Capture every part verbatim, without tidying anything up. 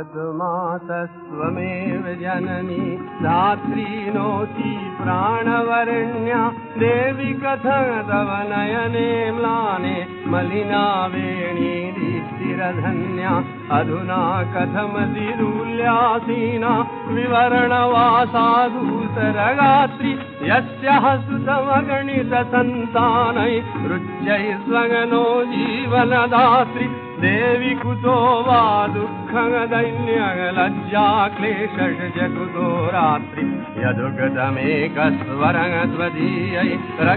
जगन्मातस्त्वमेव जननी धात्री नोति प्राणवरण्या देवी कथं तव नयने म्लाने मलिनावेणीदीप्तिरधन्या अधुना कथमतिरुल्यासीना विवरणवासाधूसरगात्री यस्याः सुतमगणितसन्तानै रुच्यै स्वगनो जीवनदात्री देवी कुतो वा दुःखं दैन्यं लज्जा क्लेशश्च कुतो रात्रि यदुगतमेकस्वरं त्वदीयै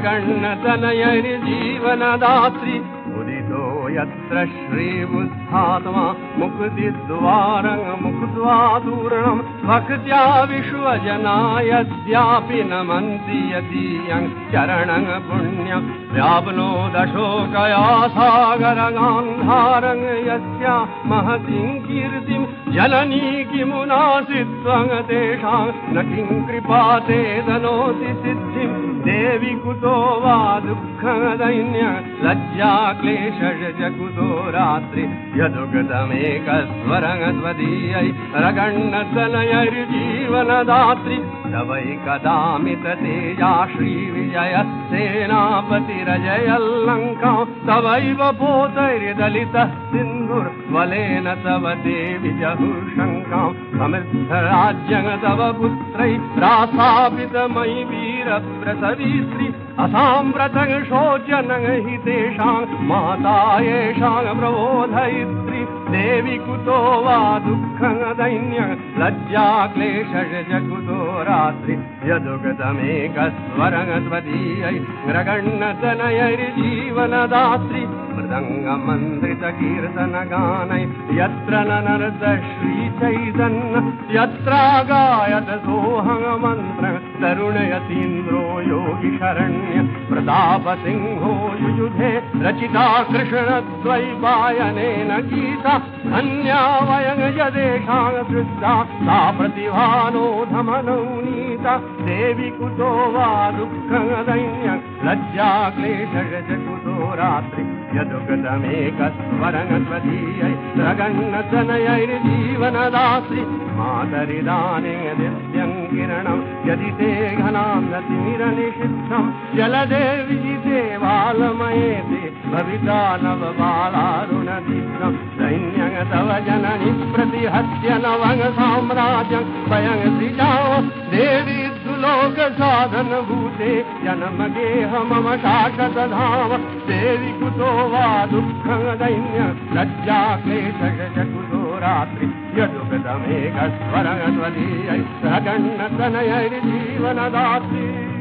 रगण्यतनयैर्जीवनदात्री उदितो यत्र श्रीबुद्धात्मा मुक्तिद्वारं मुक्त्वा दूर्णं भक्त्या विश्वजना यद्यापि नमन्ति यदीयं चरणं पुण्यं व्याप्नो दशोकया सागरगान्धारं यस्या महतीं कीर्तिं जननी किमुनासित्वं तेषां न किं कृपा ते दनोति सिद्धिं देवी कुतो वा दुःखं दैन्यं लज्जा क्लेशश्च कुतो रात्रि यदुगतमेकस्वरं त्वदीयै रगण्यतनयैर्जीवनदात्री तवैकदामिततेजा श्रीविजयसेनापतिरजयल्लङ्कां तवैव पोतैर्दलितः सिन्धुर्बलेन तव देवि जहुशङ्कां समृद्धराज्यं तव पुत्रै रासापितमयि वीरप्रसवीश्री असाम्प्रतं शोचनं हि तेषां माता येषां प्रबोधयित्री देवी कुतो वा दुःखं दैन्यं लज्जा क्लेशश्च कुतो रात्रि यदुगतमेकस्वरं त्वदीयै रगण्यतनयैर्जीवनदात्री मृदङ्गमन्त्रितकीर्तनगानै यत्र ननर्त श्रीचैतन्य यत्रागायत सोऽहं मन्त्रं तरुणयतीन्द्रो योगिशरण्य प्रतापसिंहो युयुधे रचिता कृष्णद्वैपायनेन गीता धन्या वयं यदेषां सृष्टा सा प्रतिभानो धमनौ नीता देवी कुतो वा दुःखं दैन्यं लज्जा क्लेशश्च कुतो रात्रि यदुगतमेकस्वरं त्वदीयै रगण्यतनयैर्जीवनदात्री मातरिदाने दिव्यं किरणं यदि ते घनां नतिमिरनिषिद्धं जलदे विजिते बालमयेते भविता नवबालारुणदीप्तं दैन्यं तव जननि प्रतिहत्य नवं साम्राज्यं वयं सृजामो देवी लोकसाधनभूते जन्मगेह मम शाश्वतधाम देवी कुतो वा दुःखं दैन्यं लज्जा क्लेशश्च कुतो रात्रि यदुगतमेकस्वरं त्वदीयै रगण्यतनयैर्जीवनदात्री।